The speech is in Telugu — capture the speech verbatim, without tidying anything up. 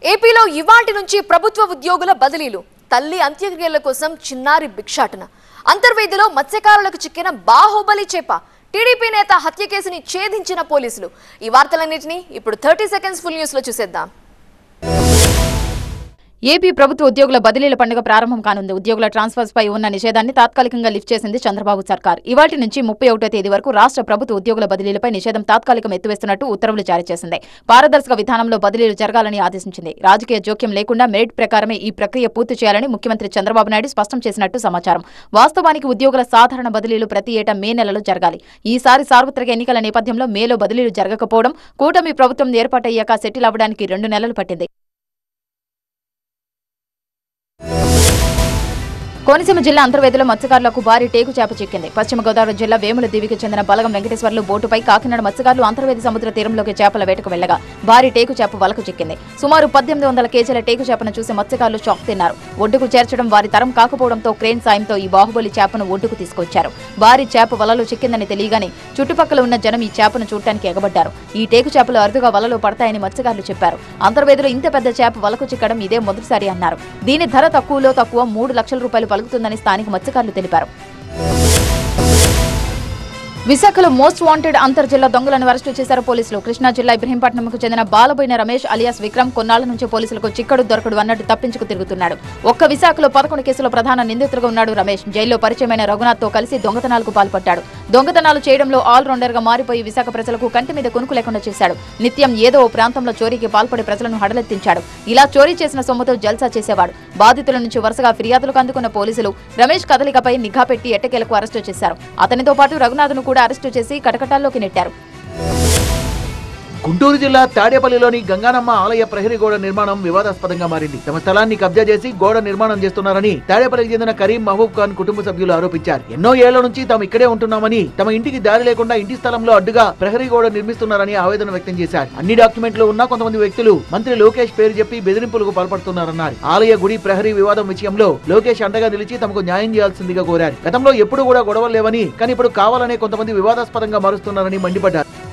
ఏపీలో ఇవాటి నుంచి ప్రభుత్వ ఉద్యోగుల బదిలీలు. తల్లి అంత్యక్రియల కోసం చిన్నారి భిక్షాటన. అంతర్వేదిలో మత్స్యకారులకు చిక్కిన బాహుబలి చేప. టీడీపీ నేత హత్య కేసుని ఛేదించిన పోలీసులు. ఈ వార్తలన్నింటినీ ఇప్పుడు థర్టీ సెకండ్స్ ఫుల్ న్యూస్ లో చూసేద్దాం. ఏపీ ప్రభుత్వ ఉద్యోగుల బదిలీల పండుగ ప్రారంభం కానుంది. ఉద్యోగుల ట్రాన్స్ఫర్స్ పై ఉన్న నిషేధాన్ని తాత్కాలికంగా లిఫ్ట్ చేసింది చంద్రబాబు సర్కార్. ఇవాటి నుంచి ముప్పై ఒకటో తేదీ వరకు రాష్ట్ర ప్రభుత్వ ఉద్యోగుల బదిలీలపై నిషేధం తాత్కాలికం ఎత్తివేస్తున్నట్టు ఉత్తర్వులు జారీ చేసింది. పారదర్శక విధానంలో బదిలీలు జరగాలని ఆదేశించింది. రాజకీయ జోక్యం లేకుండా మెరిట్ ప్రకారమే ఈ ప్రక్రియ పూర్తి చేయాలని ముఖ్యమంత్రి చంద్రబాబు నాయుడు స్పష్టం చేసినట్టు సమాచారం. వాస్తవానికి ఉద్యోగుల సాధారణ బదిలీలు ప్రతి ఏటా మే నెలలో జరగాలి. ఈసారి సార్వత్రిక ఎన్నికల నేపథ్యంలో మేలో బదిలీలు జరగకపోవడం కూటమి ప్రభుత్వం ఏర్పాటయ్యాక సెటిల్ అవ్వడానికి రెండు నెలలు పట్టింది. కోనసీమ జిల్లా అంతర్వేదిలో మత్స్యకారులకు భారీ టేకు చేప చిక్కింది. పశ్చిమ గోదావరి జిల్లా వేముల దీవికి చెందిన బలగం వెంకటేశ్వర్లు బోటుపై కాకినాడ మత్స్యకారులు అంతర్వేది సముద్ర తీరంలోకి చేపల వేటకు వెళ్లగా భారీ టేకు చేప వలకు చిక్కింది. సుమారు పద్దెనిమిది వందల కేజీల టేకు చేపను చూసి మత్స్యకారులు షాక్ తిన్నారు. ఒడ్డుకు చేర్చడం వారి తరం కాకపోవడంతో క్రేన్ సాయంతో ఈ బాహుబలి చేపను ఒడ్డుకు తీసుకొచ్చారు. భారీ చేప వలలో చిక్కిందని తెలియగానే చుట్టుపక్కల ఉన్న జనం ఈ చేపను చూడటానికి ఎగబడ్డారు. ఈ టేకు చేపలు అరుదుగా వలలో పడతాయని మత్స్యకారులు చెప్పారు. అంతర్వేదిలో ఇంత పెద్ద చేప వలకు చిక్కడం ఇదే మొదటిసారి అన్నారు. దీని ధర తక్కువలో తక్కువ మూడు లక్షల రూపాయలు పలుకుతుందని స్థానిక మత్స్యకారులు తెలిపారు. విశాఖలో మోస్ట్ వాంటెడ్ అంతర్ జిల్లా దొంగలను అరెస్టు చేశారు పోలీసులు. కృష్ణా జిల్లా ఇబ్రహీంపట్నంకు చెందిన బాలబోయిన రమేష్ అలియాస్ విక్రమ్ కొన్నాళ్ల నుంచి పోలీసులకు చిక్కడు దొరకడు అన్నట్టు తప్పించుకు తిరుగుతున్నాడు. ఒక్క విశాఖలో పదకొండు కేసుల ప్రధాన నిందితులుగా ఉన్నాడు రమేష్. జైల్లో పరిచయమైన రఘునాథ్ తో కలిసి దొంగతనాలకు పాల్పడ్డాడు. దొంగతనాలు చేయడంలో ఆల్ రౌండర్ గా మారిపోయి విశాఖ ప్రజలకు కంటి మీద కొనుకు లేకుండా చేశాడు. నిత్యం ఏదో ఓ ప్రాంతంలో చోరీకి పాల్పడి ప్రజలను హడలెత్తించాడు. ఇలా చోరీ చేసిన సొమ్ముతో జల్సా చేసేవాడు. బాధితుల నుంచి వరుసగా ఫిర్యాదులకు అందుకున్న పోలీసులు రమేష్ కదలికపై నిఘా పెట్టి ఎట్టకేలకు అరెస్టు చేశారు. అతనితో పాటు రఘునాథ్ను కూడా అరెస్టు చేసి కటకటాల్లోకి నెట్టారు. గుంటూరు జిల్లా తాడేపల్లిలోని గంగానమ్మ ఆలయ ప్రహరీ గోడ నిర్మాణం వివాదాస్పదంగా మారింది. తమ స్థలాన్ని కబ్జా చేసి గోడ నిర్మాణం చేస్తున్నారని తాడేపల్లికి చెందిన కరీం మహబూబ్ ఖాన్ కుటుంబ సభ్యులు ఆరోపించారు. ఎన్నో ఏళ్ల నుంచి తాము ఇక్కడే ఉంటున్నామని, తమ ఇంటికి దారి లేకుండా ఇంటి స్థలంలో అడ్డుగా ప్రహరీ గోడ నిర్మిస్తున్నారని ఆవేదన వ్యక్తం చేశారు. అన్ని డాక్యుమెంట్లు ఉన్న కొంతమంది వ్యక్తులు మంత్రి లోకేష్ పేరు చెప్పి బెదిరింపులకు పాల్పడుతున్నారన్నారు. ఆలయ గుడి ప్రహరీ వివాదం విషయంలో లోకేష్ అండగా నిలిచి తమకు న్యాయం చేయాల్సిందిగా కోరారు. గతంలో ఎప్పుడు కూడా గొడవలు లేవని, కానీ ఇప్పుడు కావాలనే కొంతమంది వివాదాస్పదంగా మారుస్తున్నారని మండిపడ్డారు.